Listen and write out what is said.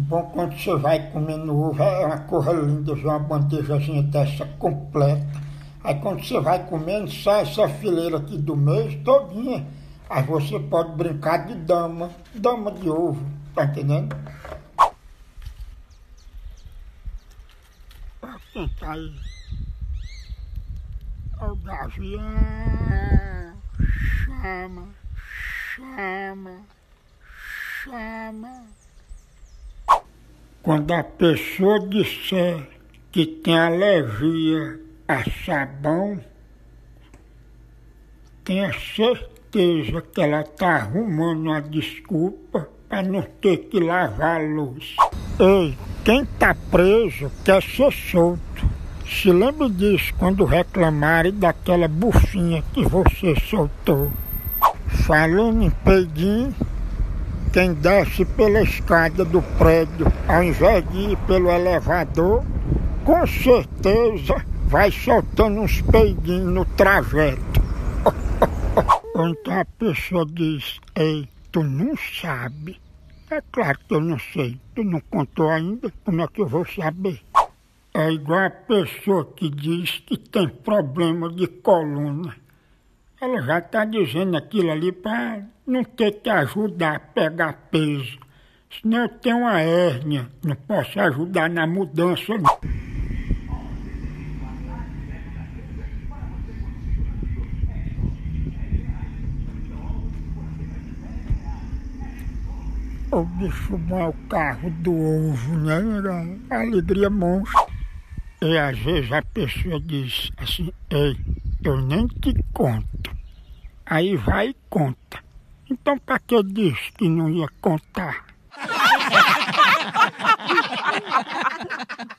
Bom, quando você vai comendo ovo, é uma coisa linda, ver uma bandejazinha dessa completa. Aí quando você vai comendo, sai essa fileira aqui do meio todinha. Aí você pode brincar de dama de ovo, tá entendendo? Pode sentar aí. Ó o gavião, chama, chama, chama. Quando a pessoa disser que tem alergia a sabão, tenha certeza que ela está arrumando uma desculpa para não ter que lavar a luz. Ei, quem está preso quer ser solto. Se lembre disso quando reclamarem daquela bufinha que você soltou. Falando em peidinho, quem desce pela escada do prédio, ao invés de ir pelo elevador, com certeza vai soltando uns peidinhos no trajeto. Ou então a pessoa diz: ei, tu não sabe. É claro que eu não sei, tu não contou ainda, como é que eu vou saber? É igual a pessoa que diz que tem problema de coluna. Ela já está dizendo aquilo ali para não ter que ajudar a pegar peso. Senão eu tenho uma hérnia, não posso ajudar na mudança. O bicho bom é o carro do ovo, né? A alegria monstra. E às vezes a pessoa diz assim: ei, eu nem te conto. Aí vai e conta. Então pra que disse que não ia contar?